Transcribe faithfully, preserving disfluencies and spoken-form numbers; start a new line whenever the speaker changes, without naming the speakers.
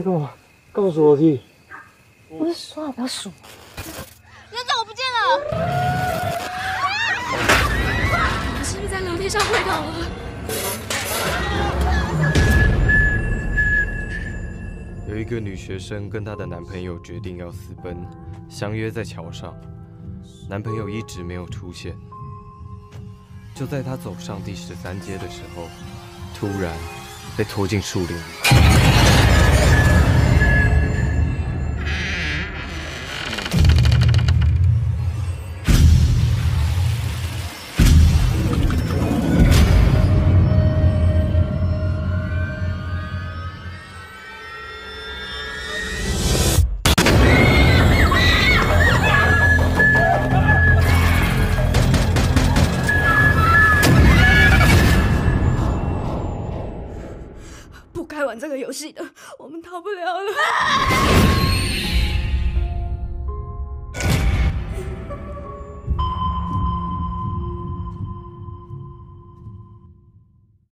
干嘛？干嘛数楼梯？
不是说好不要数吗？
人长我不见了！
我是不是在楼梯上跪倒了？
有一个女学生跟她的男朋友决定要私奔，相约在桥上。男朋友一直没有出现。就在她走上第十三阶的时候，突然被拖进树林里。
不该玩这个游戏的，我们逃不了了。